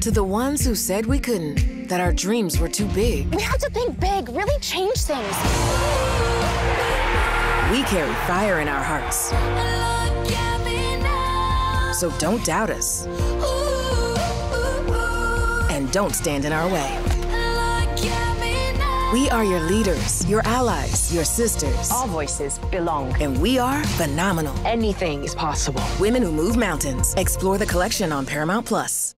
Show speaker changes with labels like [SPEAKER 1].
[SPEAKER 1] To the ones who said we couldn't, that our dreams were too big.
[SPEAKER 2] We have to think big, really change things.
[SPEAKER 1] We carry fire in our hearts. So don't doubt us. And don't stand in our way. We are your leaders, your allies, your sisters.
[SPEAKER 3] Our voices belong.
[SPEAKER 1] And we are phenomenal.
[SPEAKER 3] Anything is possible.
[SPEAKER 1] Women Who Move Mountains. Explore the collection on Paramount+.